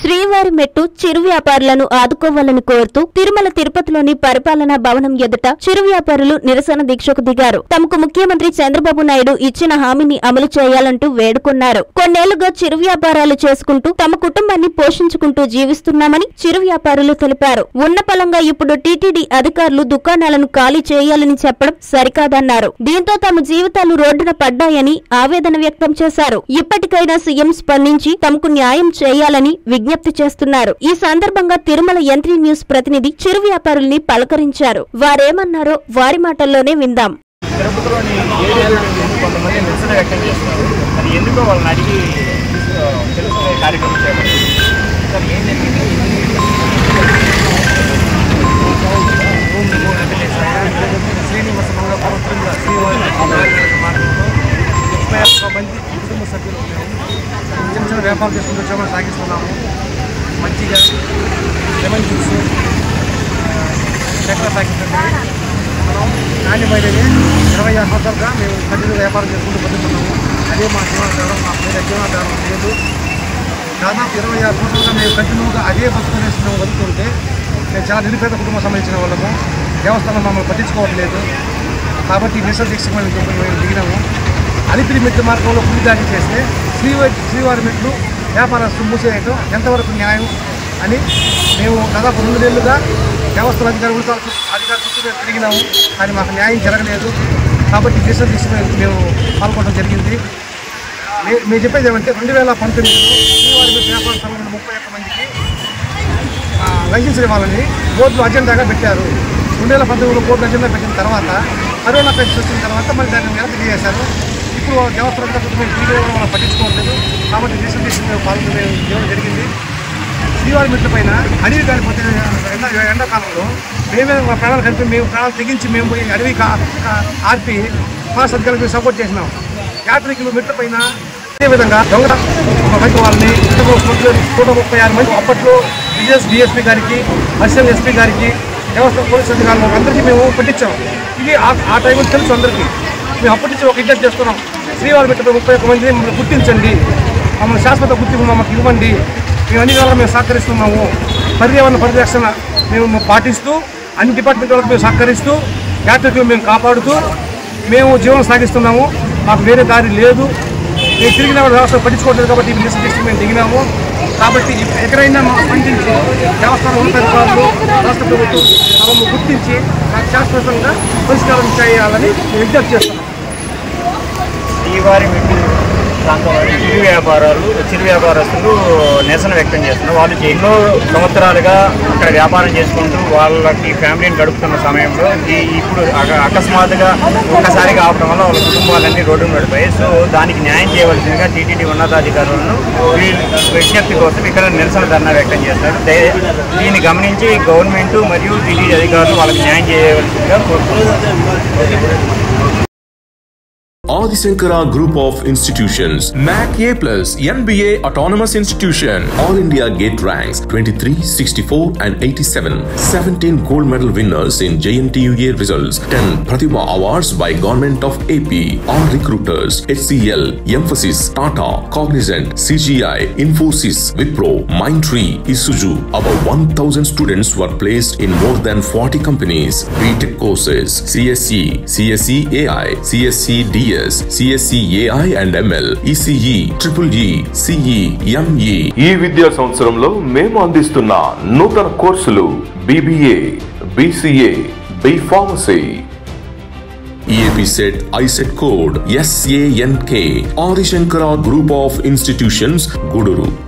శ్రీవారి మెట్టు చిరు వ్యాపారులను ఆదుకోవాలని కోరుతూ తిరుమల తిరుపతిలోని పరిపాలనా భవనం ఎదుట చిరు వ్యాపారులు నిరసన దీక్షకు దిగారు. తమకు ముఖ్యమంత్రి చంద్రబాబు నాయుడు ఇచ్చిన హామీని అమలు చేయాలంటూ వేడుకున్నారు. కొన్నేళ్లుగా చిరు వ్యాపారాలు చేసుకుంటూ తమ కుటుంబాన్ని పోషించుకుంటూ జీవిస్తున్నామని చిరు వ్యాపారులు తెలిపారు. ఉన్న పలంగా ఇప్పుడు టీటీడీ అధికారులు దుకాణాలను ఖాళీ చేయాలని చెప్పడం సరికాదన్నారు. దీంతో తమ జీవితాలు రోడ్డున పడ్డాయని ఆవేదన వ్యక్తం చేశారు. ఇప్పటికైనా సీఎం స్పందించి తమకు న్యాయం చేయాలని విజ్ఞప్తి చేస్తున్నారు. ఈ సందర్భంగా తిరుమల యంత్రి న్యూస్ ప్రతినిధి చిరు వ్యాపారుల్ని పలకరించారు. వారేమన్నారో వారి మాటల్లోనే విందాం. కుటుంబ సభ్యులు చిన్న చిన్న వ్యాపారం చేసుకుంటూ ఉద్యోగం సాగిస్తున్నాము. మంచిగా లెమన్ జ్యూస్ చక్కెర సాగిస్తుంది. మనం నాణ్యమైనది 26 సంవత్సరాలుగా మేము కంటిన్యూ వ్యాపారం చేసుకుంటూ బతుకుతున్నాము. అదే మా జీవనాధారం. మా పేరు జీవనాధారం లేదు. దాదాపు 26 సంవత్సరాలుగా మేము కంటిన్యూగా అదే బతుకునేస్తున్నాము. బతుకుంటే మేము చాలా నిరుపేద కుటుంబం సంబంధించిన వాళ్ళము. దేవస్థానం మమ్మల్ని పట్టించుకోవట్లేదు. కాబట్టి నిరసన దీక్షకు మేము దిగినాము. అలిపిరి మెట్టు మార్గంలో పులిదాడి చేస్తే శ్రీవారి మెట్లు వ్యాపారస్తులు మూసేయటం ఎంతవరకు న్యాయం అని మేము దాదాపు 2 నెలలుగా దేవస్థాన అధికారులు చుట్టూ తిరిగినాము. కానీ మాకు న్యాయం జరగలేదు. కాబట్టి నిరసన దీక్ష మేము పాల్గొనడం జరిగింది. మేము చెప్పేది ఏమంటే 2019లో శ్రీవారి మెట్టు వ్యాపార సంఘంలో 31 మందికి లైసెన్స్ ఇవ్వాలని బోర్డులో అజెండాగా పెట్టారు. 2019లో బోర్డు అజెండా పెట్టిన తర్వాత కరోనా పరిస్థితి వచ్చిన తర్వాత మళ్ళీ దాన్ని వెనక్కి తీసేశారు. ఇప్పుడు దేవస్థానం మనం పట్టించుకోవట్లేదు. కాబట్టి దేశం మేము పాల్గొనడం జరిగింది. శ్రీవారి మెట్ల పైన అడవి కాలిపోతే ఎండాకాలంలో మేమే మా ప్రాణాలు కలిపి మేము ప్రాణాలు తెగించి మేము పోయి అడవి ఆర్పి పాస్ అధికారులకు సపోర్ట్ చేసినాం. యాత్రికులు మెట్ల పైన అదేవిధంగా దొంగ మంచి వాళ్ళని 136 మంది అప్పట్లో విజిలెన్స్ డిఎస్పీ గారికి, అసిస్టెంట్ ఎస్పీ గారికి, దేవస్థాన పోలీస్ అధికారులు అందరికీ మేము పట్టించాం. ఇది ఆ టైంలో తెలుసు అందరికీ. మేము అప్పటి నుంచి ఒక విజ్ఞప్తి చేస్తున్నాం. శ్రీవారి మెట్ల 31 మందిని మమ్మల్ని గుర్తించండి. మమ్మల్ని శాశ్వత గుర్తింపు మమ్మల్ని ఇవ్వండి. మేము అన్ని విధాలుగా మేము సహకరిస్తున్నాము. పర్యావరణ పరిరక్షణ మేము పాటిస్తూ అన్ని డిపార్ట్మెంట్ వాళ్ళకి మేము సహకరిస్తూ యాత్రికులు మేము కాపాడుతూ మేము జీవనం సాగిస్తున్నాము. మాకు వేరే దారి లేదు. మేము తిరిగిన వ్యవస్థ పట్టించుకోవట్లేదు. కాబట్టి ఈ నిరసన దీక్షకు మేము దిగినాము. కాబట్టి ఎక్కడైనా స్పందించి దేవస్థానం ఉన్నతాధికారులు రాష్ట్ర ప్రభుత్వం మమ్మల్ని గుర్తించి శాశ్వతంగా పరిష్కారం చేయాలని విజ్ఞప్తి చేస్తున్నాం. శ్రీవారి మెట్టు ప్రాంతంలో చిరు వ్యాపారస్తులు నిరసన వ్యక్తం చేస్తున్నారు. వాళ్ళు ఎన్నో సంవత్సరాలుగా అక్కడ వ్యాపారం చేసుకుంటూ వాళ్ళకి ఫ్యామిలీని గడుపుతున్న సమయంలో ఇప్పుడు అకస్మాత్తుగా ఒక్కసారిగా ఆపడం వల్ల వాళ్ళ కుటుంబాలన్నీ రోడ్డు పడిపోయాయి. సో దానికి న్యాయం చేయవలసిందిగా టీటీడీ ఉన్నతాధికారులను విజ్ఞప్తి కోసం ఇక్కడ నిరసన ధర్నా వ్యక్తం చేస్తారు. దీన్ని గమనించి గవర్నమెంట్ మరియు టీటీడీ అధికారులు వాళ్ళకి న్యాయం చేయవలసిందిగా కోరుతున్నారు. Adi Shankara Group of Institutions, MAC A+, NBA Autonomous Institution, All India Gate ranks 23, 64 and 87, 17 gold medal winners in JNTUA results, 10 Pratibha Awards by Government of AP, all recruiters, HCL, Emphasis, Tata, Cognizant, CGI, Infosys, Wipro, Mindtree, Isuzu. About 1,000 students were placed in more than 40 companies. BTech courses, CSE, CSE AI, CSE DS, CSE AI and ML, ECE, EEE, CE, ME. ఈ విద్యా సంవత్సరంలో మేము అందిస్తున్న నూతన కోర్సులు BBA, BCA, B Pharmacy. EAP set ISET code SANK. Adi Shankara Group of Institutions, Guduru.